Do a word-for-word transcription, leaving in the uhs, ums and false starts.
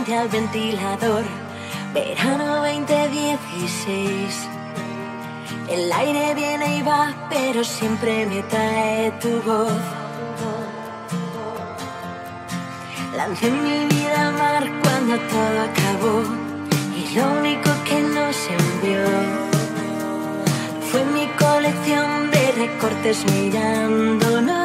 frente al ventilador. Verano veinte dieciséis. El aire viene y va, pero siempre me trae tu voz. Lancé mi vida al mar cuando todo acabó, y lo único que nos envió fue mi colección de recortes mirándonos.